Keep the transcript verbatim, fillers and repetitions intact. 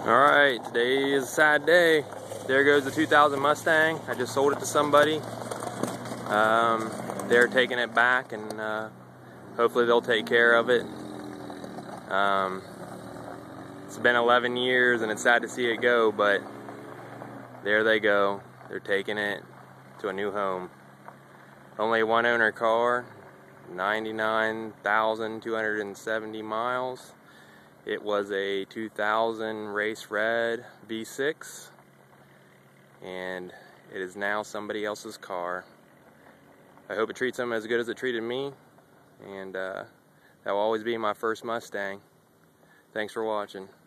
Alright, today is a sad day. There goes the two thousand Mustang. I just sold it to somebody. Um, they're taking it back, and uh, hopefully they'll take care of it. Um, it's been eleven years and it's sad to see it go, but there they go. They're taking it to a new home. Only a one owner car, ninety-nine thousand two hundred seventy miles. It was a two thousand race red V six, and it is now somebody else's car. I hope it treats them as good as it treated me, and uh, that will always be my first Mustang. Thanks for watching.